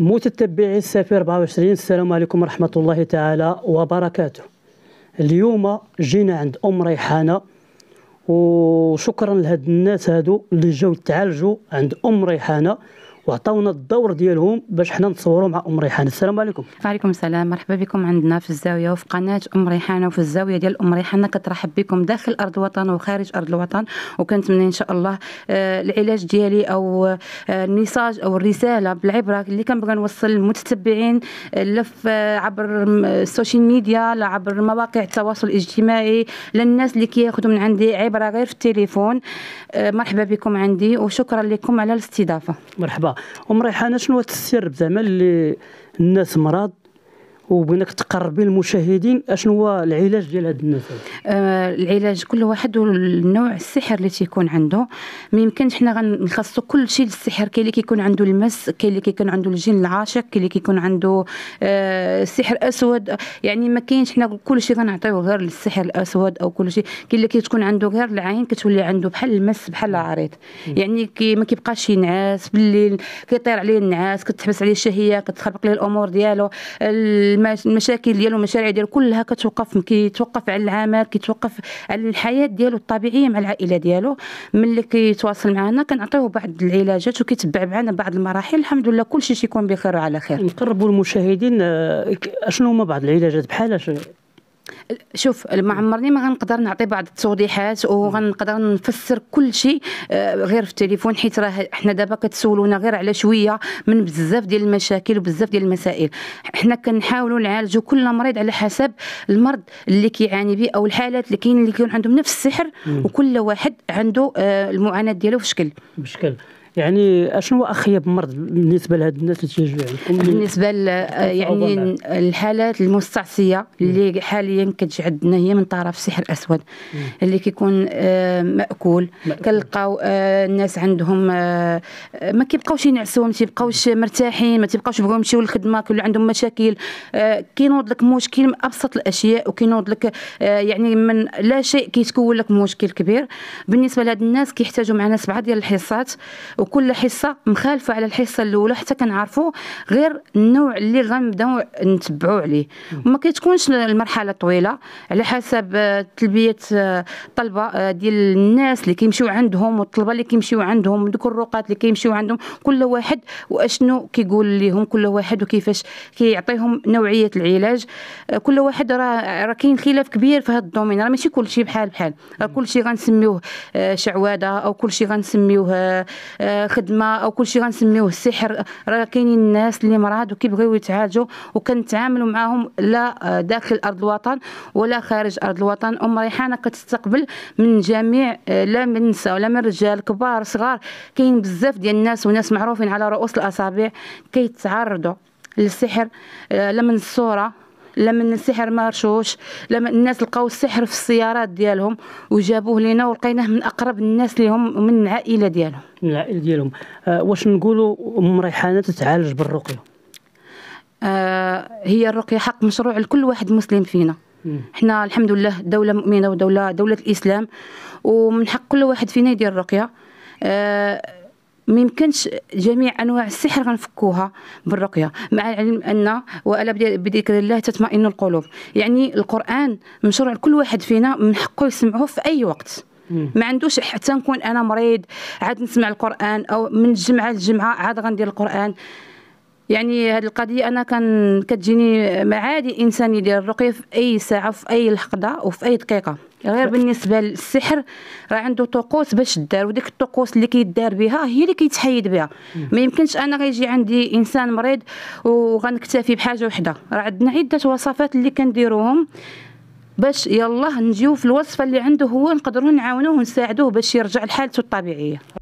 متتبعي السفير 24، السلام عليكم ورحمة الله تعالى وبركاته. اليوم جينا عند أم ريحانة، وشكرا لهاد الناس هادو اللي جاو تعالجوا عند أم ريحانة وعطاونا الدور ديالهم باش حنا نتصوروا مع أم ريحانة. السلام عليكم. وعليكم السلام، مرحبا بكم عندنا في الزاوية وفي قناة أم ريحانة وفي الزاوية ديال أم ريحانة. كترحب بكم داخل أرض الوطن وخارج أرض الوطن، وكنتمنى إن شاء الله العلاج ديالي أو الميساج أو الرسالة بالعبرة اللي كنبغي نوصل للمتتبعين عبر السوشيال ميديا، لا عبر مواقع التواصل الاجتماعي، للناس اللي كياخذوا من عندي عبرة غير في التليفون. مرحبا بكم عندي وشكرا لكم على الاستضافة. مرحبا. أم ريحانة، شنو السر زعما اللي الناس مرض وبغيناك تقربي للمشاهدين اشنو هو العلاج ديال هاد الناس؟ العلاج كل واحد والنوع السحر اللي تيكون عنده. ما يمكنش حنا غنخصصوا كل شيء للسحر. كاين اللي كيكون عنده المس، كاين اللي كيكون عنده الجن العاشق، كاين اللي كيكون عنده سحر اسود. يعني ما كاينش حنا كل شيء غنعطيوه غير للسحر الاسود او كل شيء. كاين اللي كتكون عنده غير العين كتولي عنده بحال المس بحال العريض. يعني ما كيبقاش ينعس بالليل، كيطير عليه النعاس، كتحبس عليه الشهيه، كتخربق ليه الامور ديالو، المشاكل ديالو المشاريع ديالو كلها كيتوقف على العمل، كيتوقف على الحياه ديالو الطبيعيه مع العائله ديالو. ملي كيتواصل معنا كنعطيوه بعض العلاجات وكيتبع معنا بعض المراحل. الحمد لله كل شيء يكون بخير وعلى خير. نقربوا المشاهدين اشنو هما بعض العلاجات بحال شوف، ما عمرني ما غنقدر نعطي بعض التوضيحات وغنقدر نفسر كل شيء غير في التليفون، حيت راه حنا دابا كتسولونا غير على شويه من بزاف ديال المشاكل وبزاف ديال المسائل. حنا كنحاولوا نعالجوا كل مريض على حسب المرض اللي كيعاني به او الحالات اللي كاين اللي كيكون عندهم نفس السحر، وكل واحد عنده المعاناه ديالو في شكل. يعني اشنو اخيب مرض بالنسبه لهاد الناس اللي تيجوا عندكم؟ بالنسبه يعني الحالات المستعصيه اللي حاليا كتجي عندنا هي من طرف سحر اسود، اللي كيكون ماكول. كنلقاو الناس عندهم ما كيبقاوش ينعسوا، ما تيبقاوش مرتاحين، ما تيبقاوش يبغيو يمشيو للخدمه، كيولوا عندهم مشاكل. كينوض لك مشكل من ابسط الاشياء، وكينوض لك يعني من لا شيء كيتكون لك مشكل كبير. بالنسبه لهاد الناس كيحتاجوا معنا 7 ديال الحصات، وكل حصه مخالفه على الحصه الاولى حتى كنعرفوا غير النوع اللي غنبداو نتبعوا عليه. وما كتكونش المرحله طويله على حسب تلبيه طلبه ديال الناس اللي كيمشيو عندهم، والطلبه اللي كيمشيو عندهم، دوك الرقات اللي كيمشيو عندهم، كل واحد واشنو كيقول لهم كل واحد وكيفاش كيعطيهم نوعيه العلاج. كل واحد راه كاين خلاف كبير في هذا الدومين. راه ماشي كل شيء بحال كل شيء غنسميوه شعوذه، او كل شيء غنسميوه خدمه، او كل شيء غنسميوه السحر. راه كاينين الناس اللي مرض وكيبغيو يتعالجوا، وكنتعاملوا معاهم لا داخل ارض الوطن ولا خارج ارض الوطن. ام ريحانه كتستقبل من جميع، لا من نساء ولا من رجال، كبار صغار. كاين بزاف ديال الناس وناس معروفين على رؤوس الاصابع كيتعرضوا للسحر، لا من الصوره، لا من السحر مرشوش، لما الناس لقاو السحر في السيارات ديالهم وجابوه لينا، ولقيناه من اقرب الناس لهم من العائله ديالهم. واش نقولوا ام ريحانه تتعالج بالرقيه؟ هي الرقيه حق مشروع لكل واحد مسلم فينا. حنا الحمد لله دوله مؤمنه ودوله الاسلام، ومن حق كل واحد فينا يدير الرقيه. ما يمكنش جميع انواع السحر غنفكوها بالرقيه، مع العلم ان والا بذكر الله تطمئن القلوب. يعني القران مشروع لكل واحد فينا، من حقه يسمعوه في اي وقت. ما عندوش حتى نكون انا مريض عاد نسمع القران، او من الجمعه للجمعه عاد غندير القران. يعني هذه القضيه انا كتجيني عادي انسان يدير الرقيه في اي ساعه، في اي لحظه، وفي اي دقيقه. غير بالنسبه للسحر راه عنده طقوس باش دار، وديك الطقوس اللي كيدار بها هي اللي كيتحيد بها. ما يمكنش انا غيجي عندي انسان مريض وغنكتفي بحاجه وحده. راه عندنا عده وصفات اللي كنديروهم باش يلاه نجيو في الوصفه اللي عنده هو، نقدروا نعاونوه ونساعدوه باش يرجع لحالته الطبيعيه.